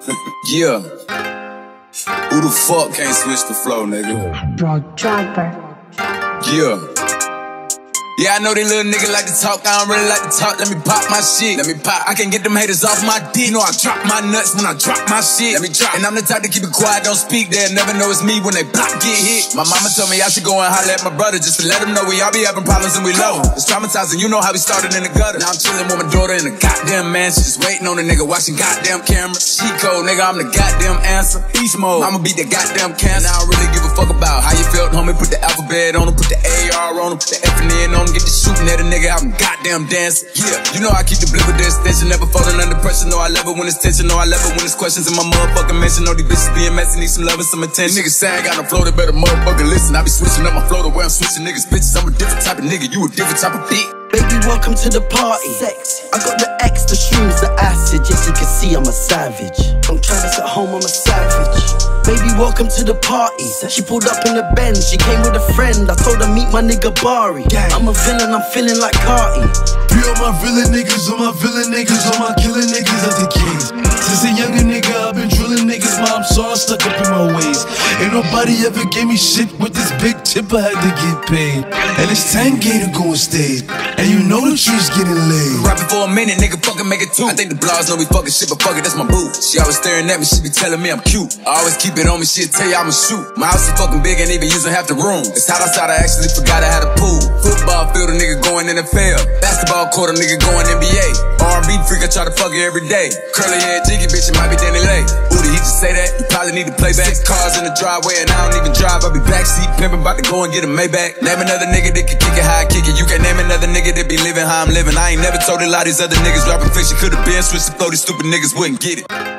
Yeah. Who the fuck can't switch the flow, nigga? Driver. Yeah. Yeah, I know they little nigga like to talk, I don't really like to talk. Let me pop my shit, let me pop. I can't get them haters off my dick. You know I drop my nuts when I drop my shit. Let me drop. And I'm the type to keep it quiet, don't speak. They'll never know it's me when they block get hit. My mama told me I should go and holler at my brother just to let him know we all be having problems and we low. It's traumatizing, you know how we started in the gutter. Now I'm chilling with my daughter in the goddamn mansion, just waiting on the nigga watching goddamn camera. She cold, nigga, I'm the goddamn answer. Beast mode, I'ma beat the goddamn cancer. I don't really give a fuck about how you felt, homie. Put the alphabet on him, put the AR on him, put the F and N on him, get the shooting at a nigga, I'm goddamn dancing. Yeah, you know I keep the blip with the extension, never falling under pressure. No, I love it when it's tension, no, I love it when it's questions in my motherfucking mention. Know these bitches being messy, need some love and some attention. Niggas say I ain't got no flow, they better motherfucking listen. I be switching up my flow to where I'm switching niggas bitches. I'm a different type of nigga, you a different type of bitch. Baby, welcome to the party. Sexy. I got the X, the shrooms, the acid. Yes, you can see I'm a savage. Don't try this at home, I'm a savage. Baby, welcome to the party. She pulled up in the Benz, she came with a friend. I told her meet my nigga Bari. I'm a villain, I'm feeling like Carti. Free all my villain niggas, all my villain niggas, all my killing niggas at the kids. Since a younger nigga, I've been drilling niggas, mom, so I'm stuck up in my ways. Ain't nobody ever gave me shit with this big tip, I had to get paid. And it's 10K to go on stage, and you know the tree's getting laid. Rapping for a minute, nigga, fucking make it two. I think the blogs know we fucking shit, but fuck it, that's my boo. She always staring at me, she be telling me I'm cute. I always keep it on me, she'll tell you I'ma shoot. My house is fucking big, ain't even using half the room. It's hot outside, I actually forgot I had a pool. Football field, a nigga going NFL. Basketball court, a nigga going NBA. R&B freak, I try to fuck her every day. Curly hair, jiggy bitch, it might be Danny Lay. Ooh, did he just say that? You probably need to play back. 6 cars in the driveway and I don't even drive. I be backseat pimping, about to go and get a Maybach. Name another nigga that can kick it how I kick it. You can't name another nigga that be living how I'm living. I ain't never told a lot of these other niggas rapping fiction. Could've been switched the flow, these stupid niggas wouldn't get it.